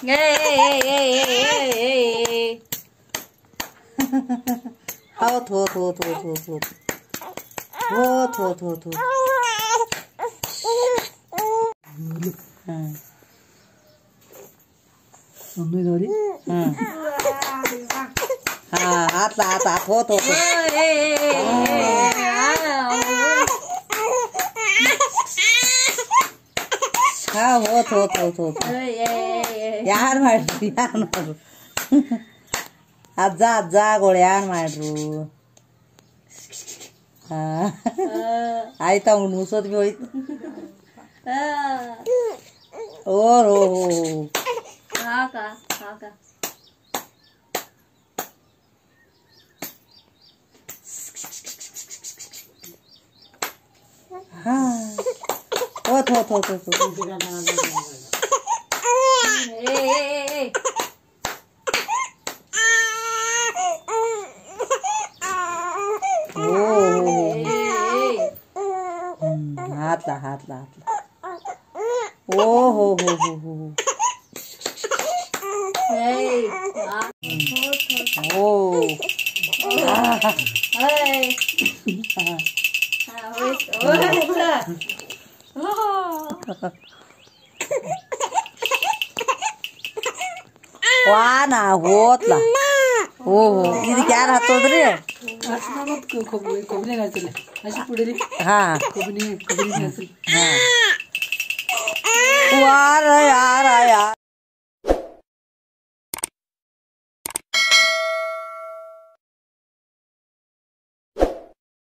होत होत होत होत होत होत होत होत होत होत हातला हात हात होत होत हा होत होत होत होत ಯಾರು ಮಾಡ್ರು ಯಾರು ಮಾಡ್ರು ಅಜ್ಜ ಅಜ್ಜಗಳು ಯಾರು ಮಾಡ್ರು ಆಯ್ತಾ ಅವ್ನು ಮುಸೋದ್ ಭೀ ಹೋಯ್ತು ಓ ಹಾ ಹೋತ್ ಹೋತ್ ಹೋತ್ ಹೋತ್ हातला हातला हातला ओ हो हो हो हो ओ वाना होतला हो हो ಇದಕ್ಕೆ ಯಾರು ಹತ್ತೋದ್ರಿ ಕೊಬ್ಬರಿ ಹಾಕಿಲ್ಲ ಹಸಿ ಪುಡಿರಿ ಹಾ ಕೊಬ್ಬರಿ ಹಾಕಿ ಹಾ ವಾರ ಯಾರ